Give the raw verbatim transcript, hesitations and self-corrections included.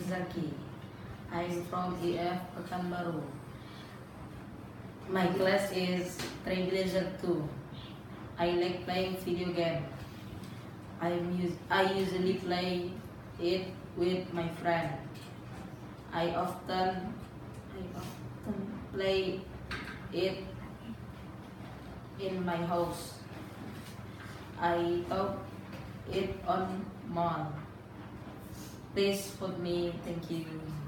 is Dzaky. I'm from E F Pekanbaru. My class is Trailblazer two. I like playing video game. I'm us I usually play it with my friend. I often I often play it in my house. I talk it on mall. Please put me. Thank you.